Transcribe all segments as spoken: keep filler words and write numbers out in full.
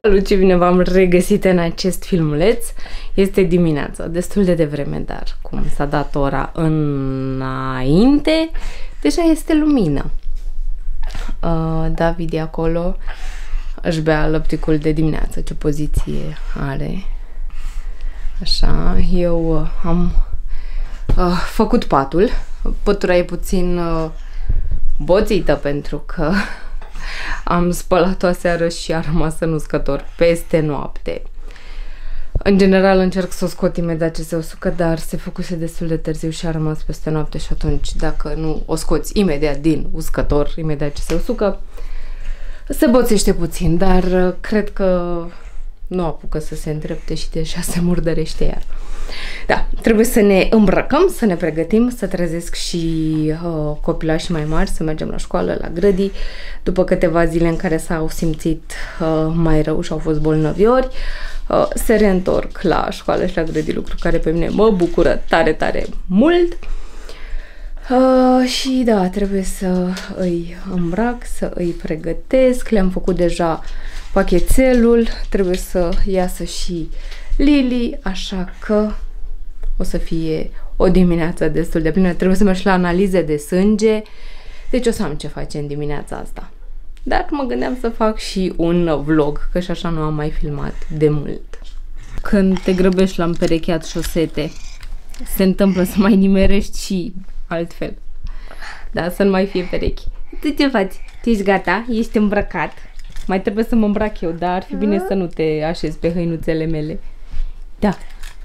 Salut, ce bine v-am regăsit în acest filmuleț. Este dimineața, destul de devreme, dar cum s-a dat ora înainte, deja este lumină. Uh, David e acolo, își bea lăpticul de dimineață, ce poziție are. Așa, eu uh, am uh, făcut patul. Pătura e puțin uh, boțită pentru că am spălat-o aseară și a rămas în uscător peste noapte. În general încerc să o scot imediat ce se usucă, dar se făcuse destul de târziu și a rămas peste noapte și atunci dacă nu o scoți imediat din uscător, imediat ce se usucă, se boțește puțin, dar cred că nu apucă să se îndrepte și deja se murdărește iar. Da, trebuie să ne îmbrăcăm, să ne pregătim, să trezesc și uh, copilașii mai mari, să mergem la școală, la grădii, după câteva zile în care s-au simțit uh, mai rău și au fost bolnăviori, uh, se reîntorc la școală și la grădii, lucru care pe mine mă bucură tare, tare mult. Uh, și da, trebuie să îi îmbrac, să îi pregătesc, le-am făcut deja pachetelul, trebuie să iasă și Lili, așa că o să fie o dimineață destul de plină. Trebuie să merg la analize de sânge, deci o să am ce face în dimineața asta. Dar mă gândeam să fac și un vlog, că și așa nu am mai filmat de mult. Când te grăbești la împerecheat șosete, se întâmplă să mai nimerești și altfel. Da, să nu mai fie perechi. Tu ce faci? Tu ești gata? Ești îmbrăcat? Mai trebuie să mă îmbrac eu, dar ar fi bine să nu te așezi pe hăinuțele mele. Da.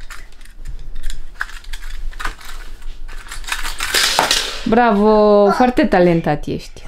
Bravo! Foarte talentat ești.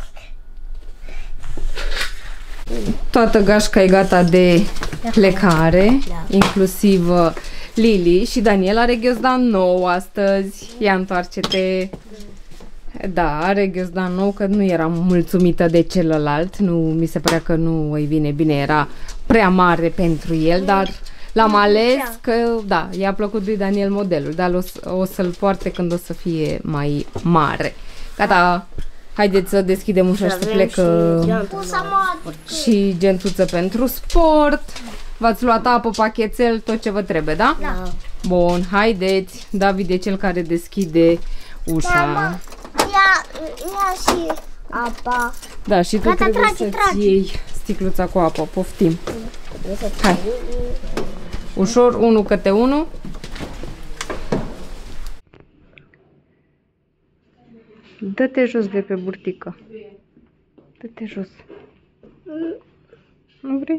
Toată gașca e gata de plecare, inclusiv Lili, și Daniel are ghiozdan nou astăzi. Ia întoarce-te. Da, are ghiozdan nou, că nu eram mulțumită de celălalt. Nu, mi se părea că nu îi vine bine, era prea mare pentru el, dar l-am ales că, da, i-a plăcut lui Daniel modelul, dar o, o să-l poarte când o să fie mai mare. Gata, haideți să deschidem ușa și să plecă și, și gentuță pentru sport. V-ați luat apă, pachetel, tot ce vă trebuie, da? Da. Bun, haideți. David e cel care deschide ușa. Mama, ia, ia și apa. Da, și tu Gata, trebuie trage, să-ți trage. iei sticluța cu apă. Poftim. Hai. Ușor, unul câte unul. Dă-te jos de pe burtică. Dă-te jos. Nu vrei?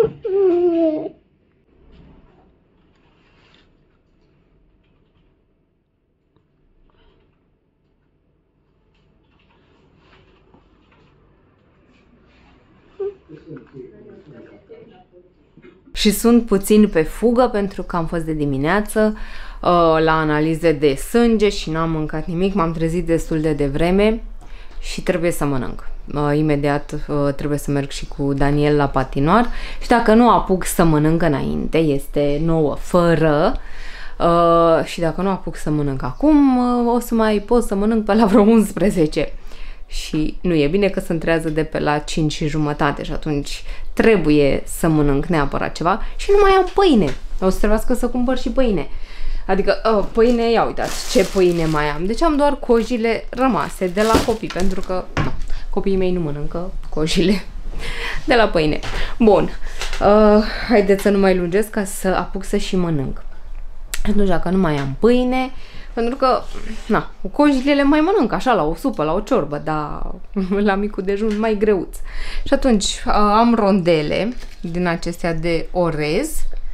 Și sunt puțin pe fugă pentru că am fost de dimineață uh, la analize de sânge și n-am mâncat nimic. M-am trezit destul de devreme și trebuie să mănânc. Uh, imediat uh, trebuie să merg și cu Daniel la patinoar și dacă nu apuc să mănânc înainte, este nouă fără, uh, și dacă nu apuc să mănânc acum, uh, o să mai pot să mănânc pe la vreo unsprezece. Și nu e bine că se întrează de pe la cinci și jumătate și atunci trebuie să mănânc neapărat ceva și nu mai am pâine. O să trebuiască să cumpăr și pâine. Adică, oh, pâine, ia uitați ce pâine mai am. Deci am doar cojile rămase de la copii, pentru că no, copiii mei nu mănâncă cojile de la pâine. Bun, uh, haideți să nu mai lungesc ca să apuc să și mănânc. Atunci, dacă nu mai am pâine, pentru că, na, cu cojile le mai mănânc așa la o supă, la o ciorbă, dar la micul dejun mai greuț. Și atunci uh, am rondele din acestea de orez,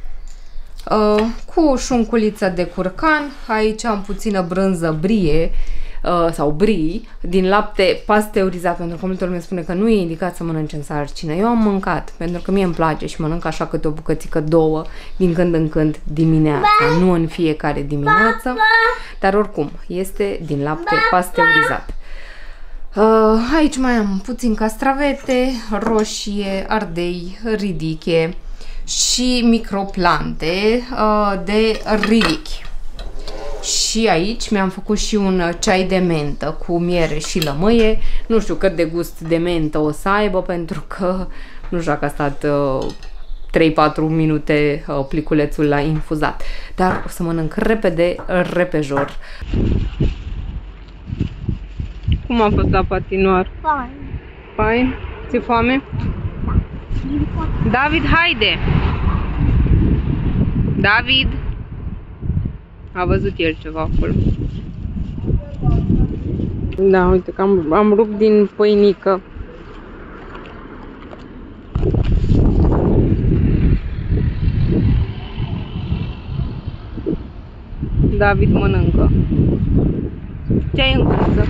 uh, cu șunculiță de curcan. Aici am puțină brânză brie uh, sau brie din lapte pasteurizat, pentru că multă lume spune că nu e indicat să mănânci în sarcină. Eu am mâncat, pentru că mie îmi place și mănânc așa câte o bucățică, două, din când în când dimineața, nu în fiecare dimineață, dar oricum este din lapte pasteurizat. Uh, aici mai am puțin castravete, roșie, ardei, ridiche și microplante uh, de ridichi. Și aici mi-am făcut și un ceai de mentă cu miere și lămâie. Nu știu cât de gust de mentă o să aibă, pentru că nu știu dacă a stat uh, trei patru minute uh, pliculețul la infuzat. Dar o să mănânc repede, repejor. Cum a fost la patinoar? Fain. Fain? Ți-e foame? David, haide! David! A văzut el ceva acolo. Da, uite că am, am rupt din pâinică. David mănâncă. Ce ai în gură?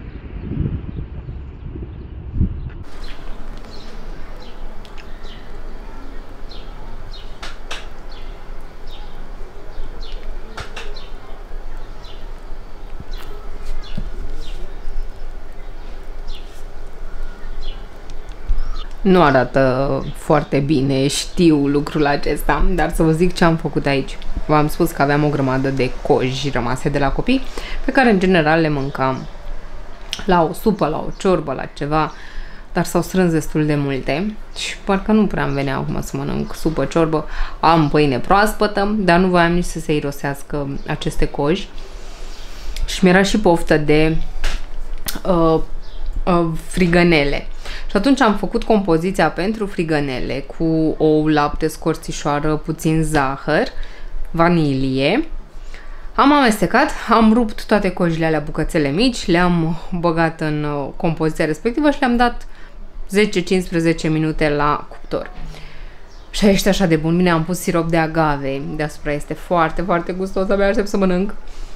Nu arată foarte bine, știu lucrul acesta, dar să vă zic ce am făcut aici. V-am spus că aveam o grămadă de coji rămase de la copii, pe care în general le mâncam la o supă, la o ciorbă, la ceva, dar s-au strâns destul de multe și parcă nu prea îmi venea acum să mănânc supă, ciorbă. Am pâine proaspătă, dar nu voiam nici să se irosească aceste coji și mi-era și poftă de uh, uh, frigănele. Și atunci am făcut compoziția pentru frigănele cu ou, lapte, scorțișoară, puțin zahăr, vanilie. Am amestecat, am rupt toate cojile alea bucățele mici, le-am băgat în compoziția respectivă și le-am dat zece cincisprezece minute la cuptor. Și este așa de bun. Bine, am pus sirop de agave deasupra, este foarte, foarte gustos, abia aștept să mănânc.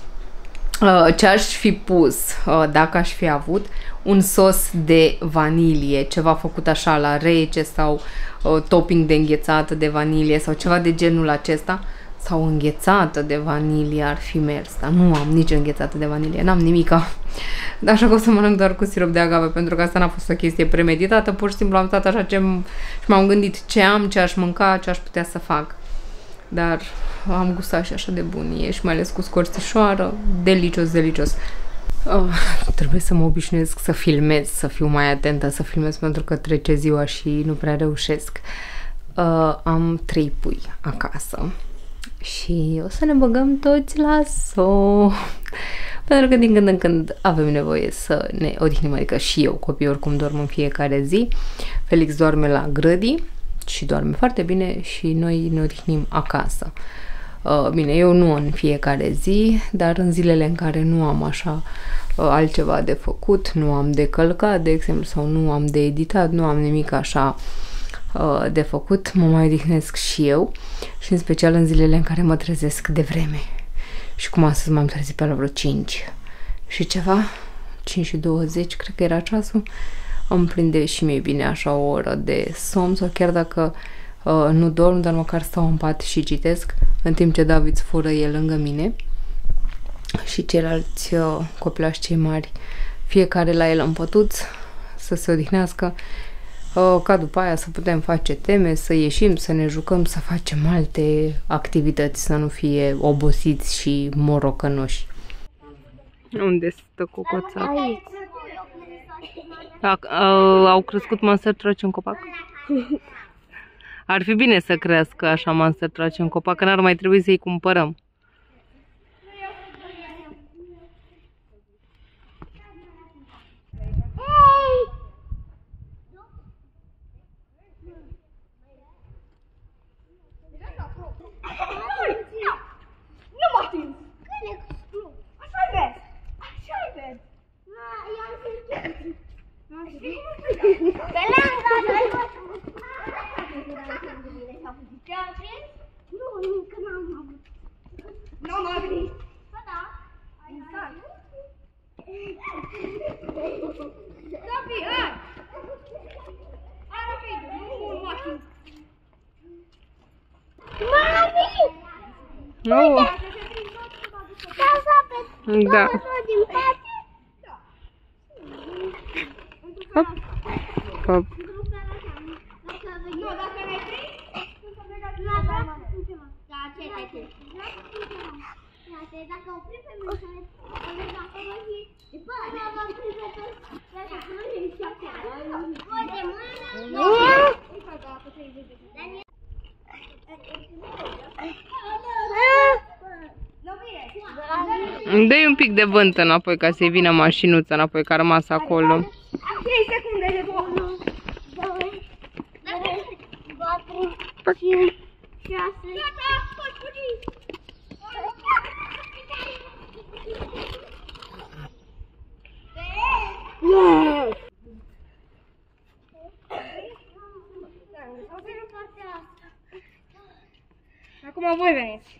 Ce aș fi pus, dacă aș fi avut un sos de vanilie, ceva făcut așa la rece sau topping de înghețată de vanilie sau ceva de genul acesta, sau înghețată de vanilie ar fi mers, dar nu am nici înghețată de vanilie, n-am nimica. Așa că o să mănânc doar cu sirop de agave, pentru că asta n-a fost o chestie premeditată, pur și simplu am stat așa ce și m-am gândit ce am, ce aș mânca, ce aș putea să fac. Dar am gustat și așa de bun e și mai ales cu scorțișoară, delicios, delicios. Oh, trebuie să mă obișnuiesc să filmez, să fiu mai atentă să filmez, pentru că trece ziua și nu prea reușesc. Uh, am trei pui acasă și o să ne băgăm toți la somn, pentru că din când în când avem nevoie să ne odihnim, adică și eu, copiii oricum dorm în fiecare zi. Felix doarme la grădii și doarme foarte bine și noi ne odihnim acasă. Uh, bine, eu nu în fiecare zi, dar în zilele în care nu am așa uh, altceva de făcut, nu am de călcat, de exemplu, sau nu am de editat, nu am nimic așa uh, de făcut, mă mai odihnesc și eu și în special în zilele în care mă trezesc de vreme. Și cum astăzi m-am trezit pe la vreo cinci și ceva, cinci și douăzeci, cred că era ceasul, îmi prinde și mie bine așa o oră de somn, sau chiar dacă uh, nu dorm, dar măcar stau în pat și citesc, în timp ce David fură el lângă mine și ceilalți uh, copilași cei mari, fiecare la el în pătuț, să se odihnească, uh, ca după aia să putem face teme, să ieșim, să ne jucăm, să facem alte activități, să nu fie obosiți și morocănoși. Unde stă cocoța? Aici. Au, au crescut monster truci în copac? Ar fi bine să crească așa monster truci în copac, că n-ar mai trebui să-i cumpărăm. Oh. Da. Hop. Hop. Dă-i un pic de vânt înapoi ca să-i vină mașinuța înapoi, că a rămas acolo. trei secunde de unu, doi, trei, patru, cinci, șase. Gata, poți fugi! Yes! Acum voi veniți.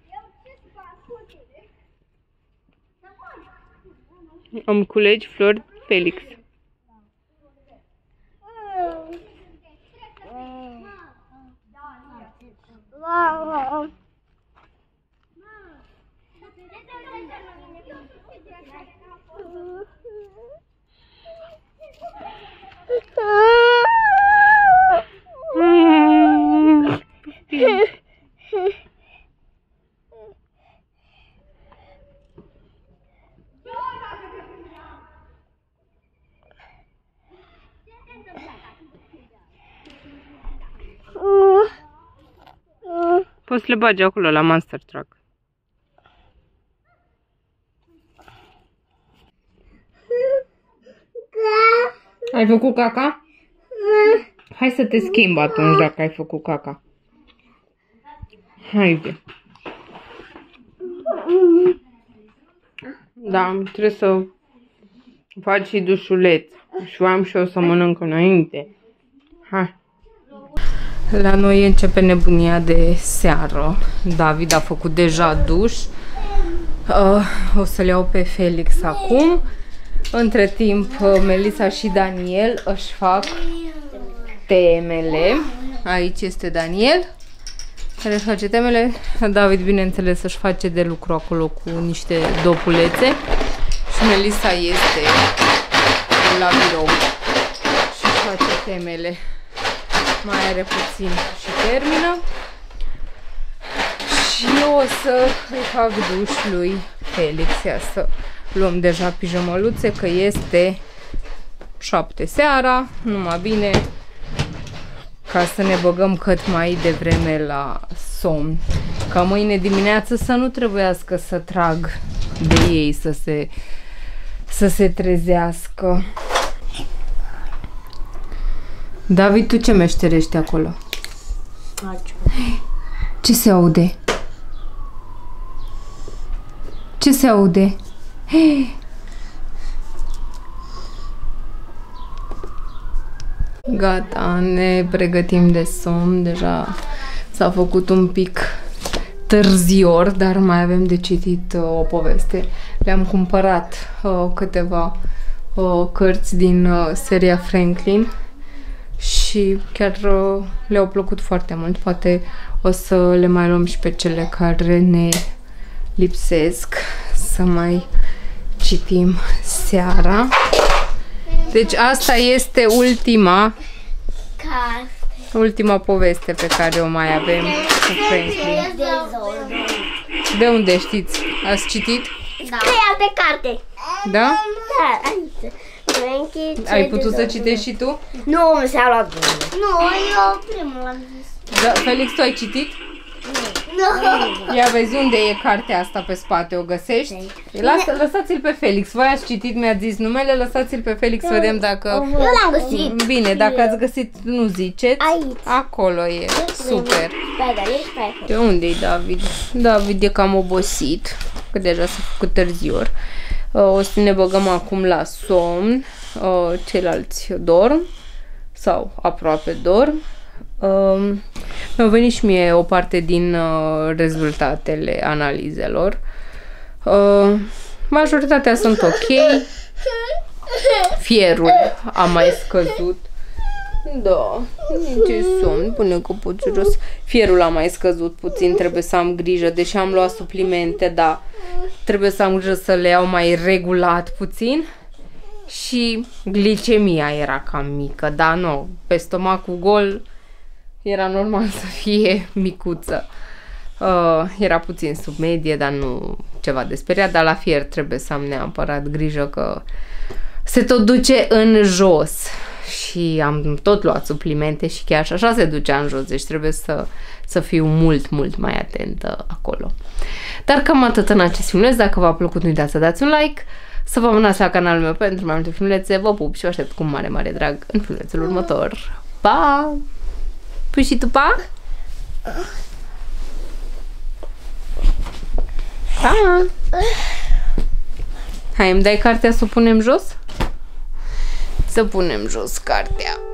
Îmi culegi flori, Felix. Poți să le bagi acolo la Monster Truck. Ai făcut caca? Hai să te schimb atunci dacă ai făcut caca. Haide. Da, trebuie să faci și dușuleț. Și am și eu să mănânc înainte. Hai. La noi începe nebunia de seară. David a făcut deja duș. Uh, o să-l iau pe Felix acum. Între timp, Melissa și Daniel își fac temele. Aici este Daniel, care își face temele. David, bineînțeles, își face de lucru acolo cu niște dopulețe. Și Melissa este la birou și își face temele. Mai are puțin și termină. Și eu o să îi fac duș lui Felix. Ia să luăm deja pijamăluțe, că este șapte seara, numai bine ca să ne băgăm cât mai devreme la somn. Ca mâine dimineață să nu trebuiască să trag de ei să se, să se trezească. David, tu ce meșterești acolo? Ce se aude? Ce se aude? Gata, ne pregătim de somn. Deja s-a făcut un pic târzior, dar mai avem de citit uh, o poveste. Le-am cumpărat uh, câteva uh, cărți din uh, seria Franklin și chiar uh, le-au plăcut foarte mult. Poate o să le mai luăm și pe cele care ne lipsesc să mai citim seara. Deci asta este ultima ultima poveste pe care o mai avem cu Franklin. De unde știți? Ați citit? Da. Scria pe carte. Da? Da, aici. Ai putut să citești și tu? Nu, mi s-a luat bine. Nu, eu primul am zis. Da, Felix, tu ai citit? Nu. Ia vezi unde e cartea asta pe spate, o găsești? Lasă, lăsați-l pe Felix. Voi ați citit, mi-ați zis numele, lăsați-l pe Felix să vedem dacă... Eu l-am găsit. Bine, dacă ați găsit, nu ziceți. Aici. Acolo e. Super. Pe De unde-i David? David e cam obosit, că deja s-a făcut târzior. O să ne băgăm acum la somn. Ceilalți dorm sau aproape dorm. Uh, mi-au venit și mie o parte din uh, rezultatele analizelor. Uh, majoritatea sunt ok. Fierul a mai scăzut. Da, ce somn, pune căpuțul jos. Fierul a mai scăzut puțin, trebuie să am grijă, deși am luat suplimente, dar trebuie să am grijă să le iau mai regulat puțin. Și glicemia era cam mică, dar nu, pe stomacul gol era normal să fie micuță. Uh, era puțin sub medie, dar nu ceva de speriat, dar la fier trebuie să am neapărat grijă că se tot duce în jos. și am tot luat suplimente și chiar și așa se ducea în jos, deci trebuie să, să fiu mult, mult mai atentă acolo. Dar cam atât în acest filmuleț. Dacă v-a plăcut, nu uitați să dați un like, să vă abonați la canalul meu pentru mai multe filmulețe. Vă pup și vă aștept cu mare, mare drag în filmulețul următor. Pa! Pui și tu pa? Pa! Hai, îmi dai cartea să o punem jos? Să punem jos cartea.